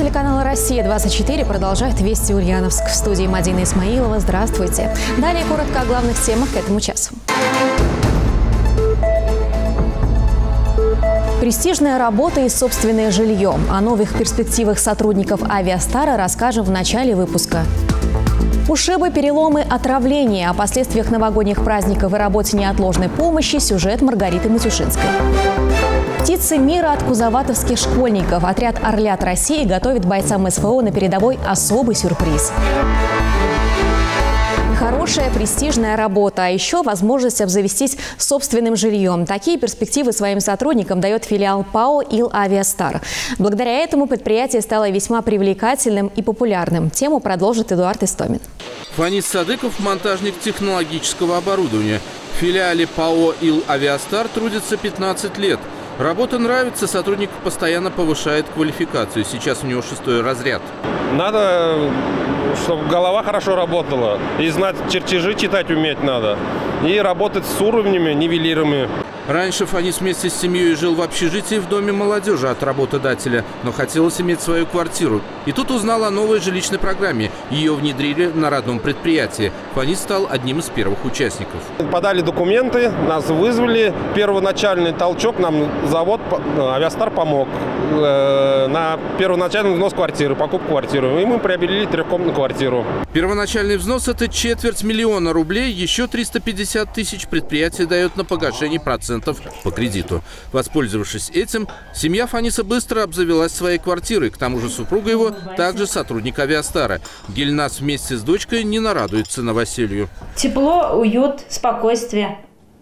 телеканала «Россия-24» продолжает «Вести Ульяновск». В студии Мадина Исмаилова. Здравствуйте. Далее коротко о главных темах к этому часу. Престижная работа и собственное жилье. О новых перспективах сотрудников «Авиастара» расскажем в начале выпуска. Ушибы, переломы, отравления. О последствиях новогодних праздников и работе неотложной помощи сюжет Маргариты Матюшинской. Птицы мира от кузоватовских школьников. Отряд «Орлят России» готовит бойцам СФО на передовой особый сюрприз. Хорошая престижная работа, а еще возможность обзавестись собственным жильем. Такие перспективы своим сотрудникам дает филиал ПАО «Ил-Авиастар». Благодаря этому предприятие стало весьма привлекательным и популярным. Тему продолжит Эдуард Истомин. Фанис Садыков – монтажник технологического оборудования. В филиале ПАО «Ил-Авиастар» трудится 15 лет. Работа нравится, сотрудник постоянно повышает квалификацию. Сейчас у него 6-й разряд. Надо, чтобы голова хорошо работала. И знать чертежи читать уметь надо. И работать с уровнями, нивелирами. Раньше Фанис вместе с семьей жил в общежитии в доме молодежи от работодателя, но хотелось иметь свою квартиру. И тут узнал о новой жилищной программе. Ее внедрили на родном предприятии. Фанис стал одним из первых участников. Подали документы, нас вызвали. Первоначальный толчок нам завод «Авиастар» помог. На первоначальный взнос квартиры, покупку квартиры. И мы приобрели трехкомнатную квартиру. Первоначальный взнос – это 250 000 000 рублей. Еще 350 000 предприятие дает на погашение процентов по кредиту. Воспользовавшись этим, семья Фаниса быстро обзавелась своей квартирой. К тому же супруга его также сотрудник «Авиастара». Гельнас вместе с дочкой не нарадуется новоселью. Тепло, уют, спокойствие.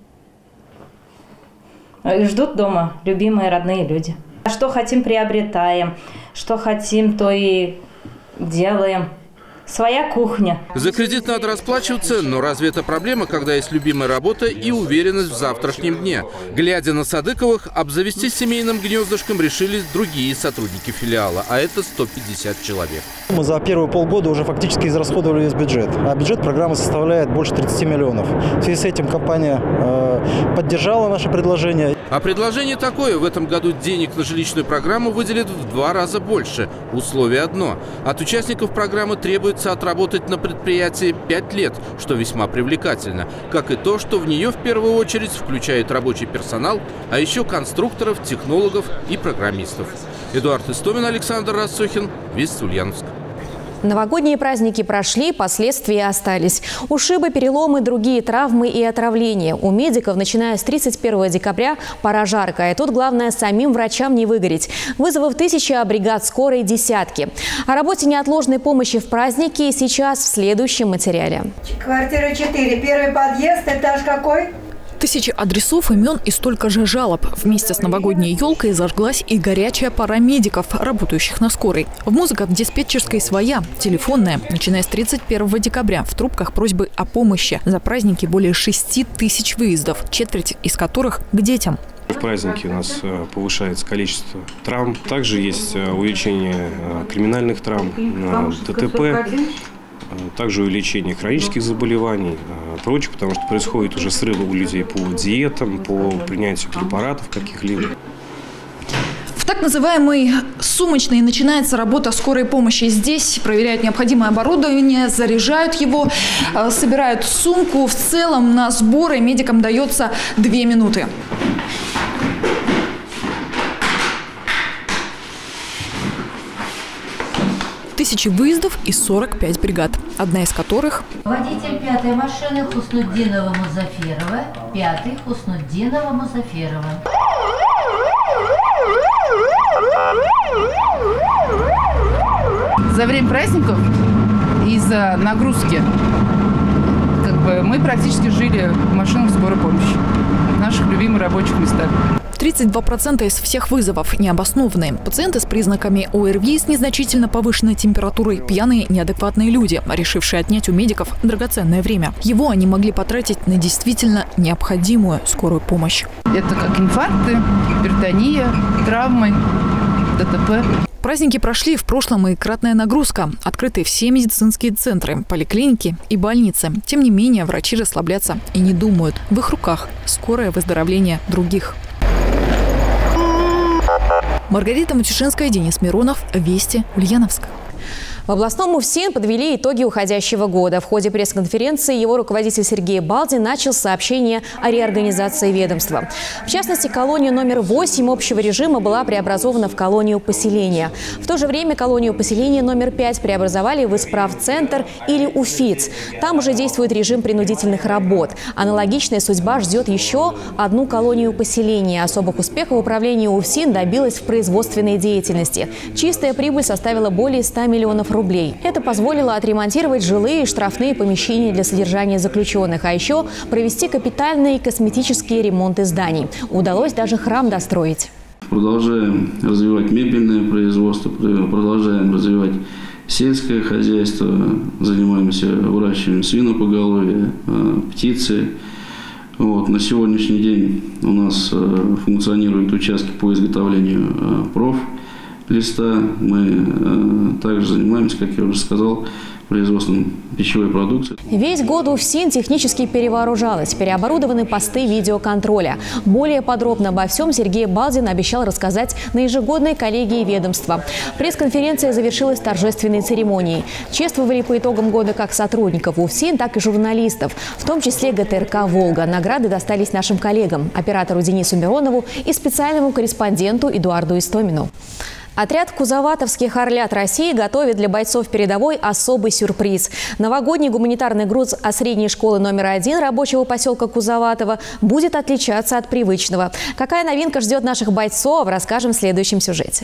Ждут дома любимые, родные люди. Что хотим, приобретаем. Что хотим, то и делаем. Своя кухня. За кредит надо расплачиваться, но разве это проблема, когда есть любимая работа и уверенность в завтрашнем дне? Глядя на Садыковых, обзавестись семейным гнездышком решили другие сотрудники филиала, а это 150 человек. Мы за первые полгода уже фактически израсходовали весь бюджет, а бюджет программы составляет больше 30 миллионов. В связи с этим компания поддержала наше предложение. А предложение такое: в этом году денег на жилищную программу выделят в 2 раза больше. Условие одно: от участников программы требуется отработать на предприятии 5 лет, что весьма привлекательно. Как и то, что в нее в первую очередь включает рабочий персонал, а еще конструкторов, технологов и программистов. Эдуард Истомин, Александр Рассохин, Вести Ульяновск. Новогодние праздники прошли, последствия остались. Ушибы, переломы, другие травмы и отравления. У медиков, начиная с 31 декабря, пора жарко. И тут главное самим врачам не выгореть. Вызовов 1000, а бригад скорой десятки. О работе неотложной помощи в праздники сейчас в следующем материале. Квартира 4, первый подъезд, этаж какой? 1000 адресов, имен и столько же жалоб. Вместе с новогодней елкой зажглась и горячая пара медиков, работающих на скорой. Музыка в диспетчерской своя, телефонная. Начиная с 31 декабря в трубках просьбы о помощи. За праздники более 6000 выездов, четверть из которых к детям. В праздники у нас повышается количество травм. Также есть увеличение криминальных травм, ДТП. Также увеличение хронических заболеваний, прочее, потому что происходит уже срывы у людей по диетам, по принятию препаратов каких-либо. В так называемой сумочной начинается работа скорой помощи. Здесь проверяют необходимое оборудование, заряжают его, собирают сумку. В целом на сборы медикам дается 2 минуты. Тысячи выездов и 45 бригад, одна из которых... Водитель 5-й машины Хуснуддинова Музаферова, 5-й Хуснуддинова Музаферова. За время праздников из-за нагрузки мы практически жили в машинах скорой помощи, в наших любимых рабочих местах. 32% из всех вызовов необоснованные. Пациенты с признаками ОРВИ с незначительно повышенной температурой, пьяные, неадекватные люди, решившие отнять у медиков драгоценное время. Его они могли потратить на действительно необходимую скорую помощь. Это как инфаркты, гипертония, травмы, ДТП. Праздники прошли, в прошлом и кратная нагрузка. Открыты все медицинские центры, поликлиники и больницы. Тем не менее, врачи расслабляться и не думают. В их руках скорое выздоровление других. Маргарита Матюшинская, Денис Миронов. Вести, Ульяновск. В областном УФСИН подвели итоги уходящего года. В ходе пресс-конференции его руководитель Сергей Балдин начал сообщение о реорганизации ведомства. В частности, колония номер 8 общего режима была преобразована в колонию поселения. В то же время колонию поселения номер 5 преобразовали в исправцентр или УФИЦ. Там уже действует режим принудительных работ. Аналогичная судьба ждет еще одну колонию поселения. Особых успехов управление УФСИН добилось в производственной деятельности. Чистая прибыль составила более 100 миллионов рублей. Это позволило отремонтировать жилые и штрафные помещения для содержания заключенных, а еще провести капитальные и косметические ремонты зданий. Удалось даже храм достроить. Продолжаем развивать мебельное производство, продолжаем развивать сельское хозяйство, занимаемся выращиванием свинопоголовья, птицы. На сегодняшний день у нас функционируют участки по изготовлению профлиста. Мы также занимаемся, как я уже сказал, производством пищевой продукции. Весь год УФСИН технически перевооружалась. Переоборудованы посты видеоконтроля. Более подробно обо всем Сергей Балдин обещал рассказать на ежегодной коллегии ведомства. Пресс-конференция завершилась торжественной церемонией. Чествовали по итогам года как сотрудников УФСИН, так и журналистов, в том числе ГТРК «Волга». Награды достались нашим коллегам, оператору Денису Миронову и специальному корреспонденту Эдуарду Истомину. Отряд кузоватовских «Орлят России» готовит для бойцов передовой особый сюрприз. Новогодний гуманитарный груз от средней школы номер 1 рабочего поселка Кузоватово будет отличаться от привычного. Какая новинка ждет наших бойцов, расскажем в следующем сюжете.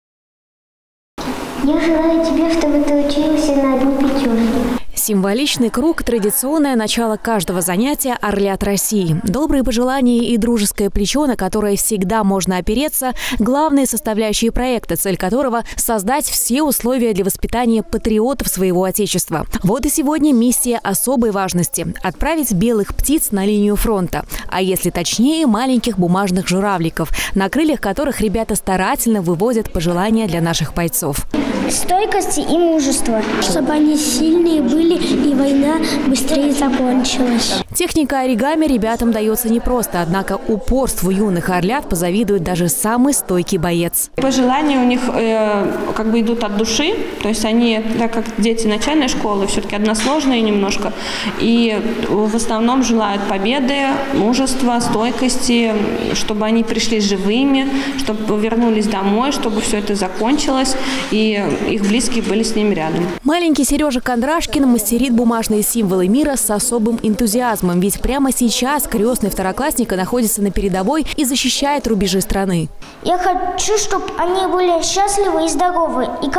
Я желаю тебе, чтобы ты учился на одну пятерку. Символичный круг – традиционное начало каждого занятия «Орлят России». Добрые пожелания и дружеское плечо, на которое всегда можно опереться – главные составляющие проекта, цель которого – создать все условия для воспитания патриотов своего Отечества. Вот и сегодня миссия особой важности – отправить белых птиц на линию фронта. А если точнее – маленьких бумажных журавликов, на крыльях которых ребята старательно выводят пожелания для наших бойцов. Стойкости и мужество, чтобы они сильные были и война быстрее закончилась. Техника оригами ребятам дается непросто, однако упорству юных орлят позавидует даже самый стойкий боец. Пожелания у них идут от души, то есть они, так как дети начальной школы, все-таки односложные немножко, и в основном желают победы, мужества, стойкости, чтобы они пришли живыми, чтобы вернулись домой, чтобы все это закончилось, и их близкие были с ними рядом. Маленький Сережа Кондрашкин мастерит бумажные символы мира с особым энтузиазмом, ведь прямо сейчас крестный второклассника находится на передовой и защищает рубежи страны. Я хочу, чтобы они были счастливы и здоровы, и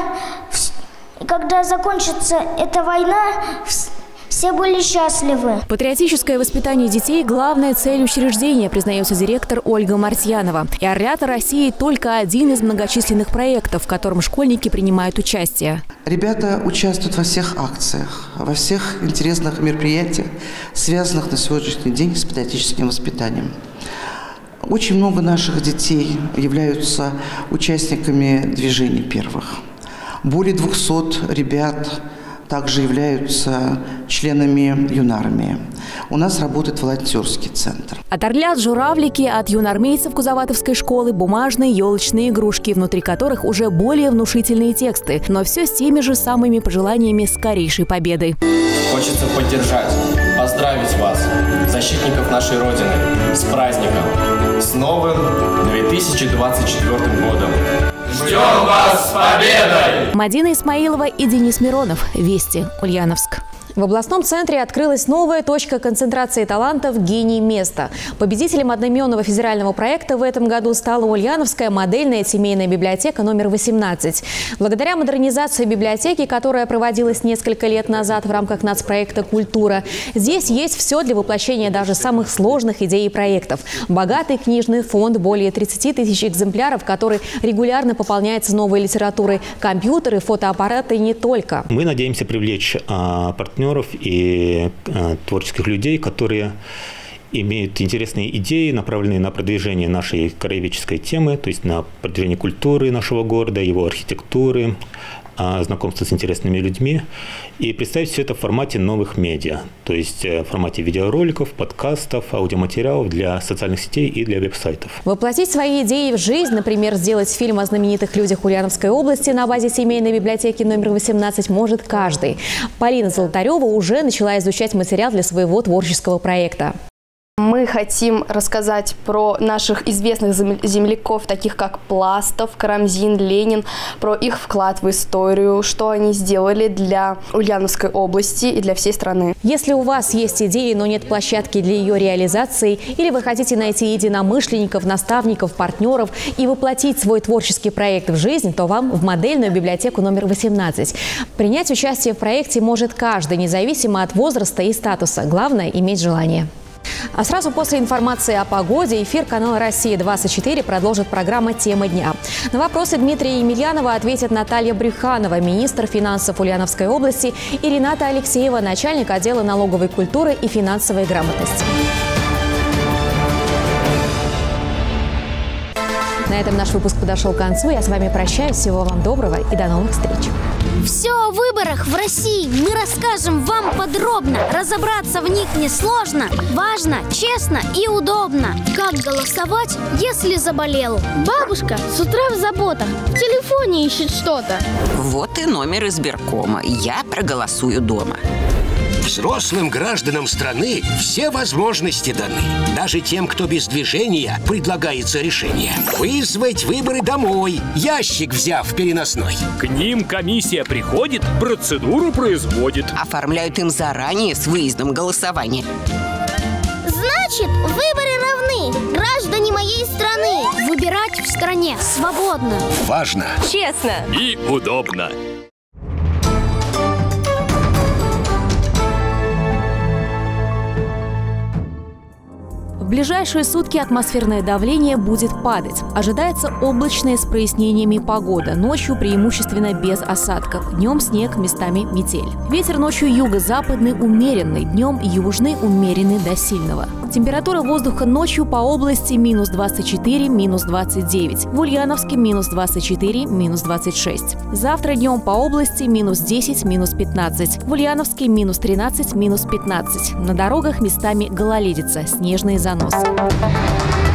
когда закончится эта война, все были счастливы. Патриотическое воспитание детей – главная цель учреждения, признается директор Ольга Мартьянова. И «Орлята России» – только один из многочисленных проектов, в котором школьники принимают участие. Ребята участвуют во всех акциях, во всех интересных мероприятиях, связанных на сегодняшний день с патриотическим воспитанием. Очень много наших детей являются участниками движений первых. Более 200 ребят также являются членами юнармии. У нас работает волонтерский центр. От орлят журавлики, от юнармейцев Кузоватовской школы бумажные елочные игрушки, внутри которых уже более внушительные тексты, но все с теми же самыми пожеланиями скорейшей победы. Хочется поддержать, поздравить вас, защитников нашей Родины, с праздником, с новым 2024 годом. Ждем вас с победой! Мадина Исмаилова и Денис Миронов. Вести, Ульяновск. В областном центре открылась новая точка концентрации талантов «Гений места». Победителем одноименного федерального проекта в этом году стала Ульяновская модельная семейная библиотека номер 18. Благодаря модернизации библиотеки, которая проводилась несколько лет назад в рамках нацпроекта «Культура», здесь есть все для воплощения даже самых сложных идей и проектов. Богатый книжный фонд, более 30 тысяч экземпляров, который регулярно пополняется новой литературой, компьютеры, фотоаппараты и не только. Мы надеемся привлечь партнеров и творческих людей, которые имеют интересные идеи, направленные на продвижение нашей краеведческой темы, то есть на продвижение культуры нашего города, его архитектуры, знакомство с интересными людьми и представить все это в формате новых медиа, то есть в формате видеороликов, подкастов, аудиоматериалов для социальных сетей и для веб-сайтов. Воплотить свои идеи в жизнь, например, сделать фильм о знаменитых людях Ульяновской области на базе семейной библиотеки номер 18 может каждый. Полина Золотарева уже начала изучать материал для своего творческого проекта. Мы хотим рассказать про наших известных земляков, таких как Пластов, Карамзин, Ленин, про их вклад в историю, что они сделали для Ульяновской области и для всей страны. Если у вас есть идеи, но нет площадки для ее реализации, или вы хотите найти единомышленников, наставников, партнеров и воплотить свой творческий проект в жизнь, то вам в модельную библиотеку номер 18. Принять участие в проекте может каждый, независимо от возраста и статуса. Главное – иметь желание. А сразу после информации о погоде эфир канала «Россия-24» продолжит программа «Тема дня». На вопросы Дмитрия Емельянова ответит Наталья Брюханова, министр финансов Ульяновской области, и Рената Алексеева, начальник отдела налоговой культуры и финансовой грамотности. На этом наш выпуск подошел к концу. Я с вами прощаюсь. Всего вам доброго и до новых встреч. Все о выборах в России мы расскажем вам подробно. Разобраться в них несложно, важно, честно и удобно. Как голосовать, если заболел? Бабушка с утра в заботах, в телефоне ищет что-то. Вот и номер избиркома. Я проголосую дома. Взрослым гражданам страны все возможности даны. Даже тем, кто без движения, предлагается решение. Вызвать выборы домой, ящик взяв переносной. К ним комиссия приходит, процедуру производит. Оформляют им заранее с выездом голосования. Значит, выборы равны. Граждане моей страны. Выбирать в стране свободно. Важно. Честно. И удобно. В ближайшие сутки атмосферное давление будет падать. Ожидается облачная с прояснениями погода. Ночью преимущественно без осадков. Днем снег, местами метель. Ветер ночью юго-западный умеренный. Днем южный умеренный до сильного. Температура воздуха ночью по области минус 24, минус 29. В Ульяновске минус 24, минус 26. Завтра днем по области минус 10, минус 15. В Ульяновске минус 13, минус 15. На дорогах местами гололедица, снежные заносы.